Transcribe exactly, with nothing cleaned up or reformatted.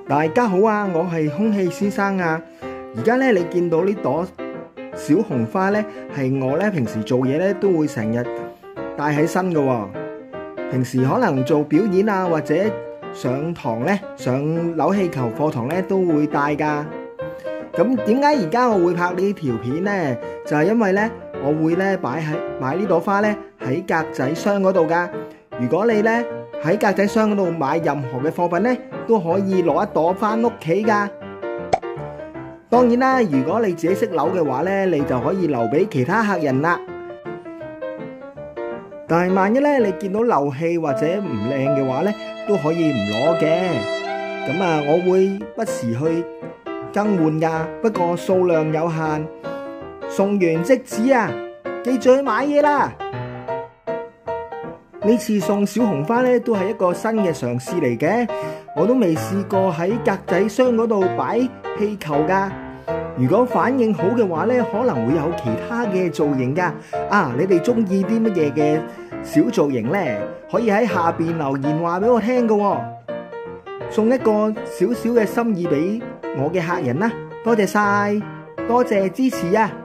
大家好啊，我係空氣先生啊。而家咧，你見到呢朵小紅花咧，係我咧平時做嘢咧都會成日帶喺身㗎喎。平時可能做表演啊，或者上堂咧上扭氣球課堂咧都會帶㗎。咁點解而家我會拍呢條片呢？就係因為咧，我會咧擺喺買呢朵花咧喺格仔箱嗰度㗎。如果你咧喺格仔箱嗰度買任何嘅貨品咧，都可以攞一朵返屋企㗎。當然啦，如果你自己識扭嘅話咧，你就可以留俾其他客人啦。但係萬一咧，你見到漏氣或者唔靚嘅話咧，都可以唔攞嘅。咁啊，我會不時去更換㗎，不過數量有限，送完即止啊！記住去買嘢啦！呢次送小紅花咧，都係一個新嘅嘗試嚟嘅，我都未試過喺格仔箱嗰度擺氣球㗎。如果反應好嘅話咧，可能會有其他嘅造型㗎。啊，你哋中意啲乜嘢嘅小造型咧？可以喺下邊留言話俾我聽㗎喎。送一個少少嘅心意俾我嘅客人啦，多謝晒，多謝支持啊！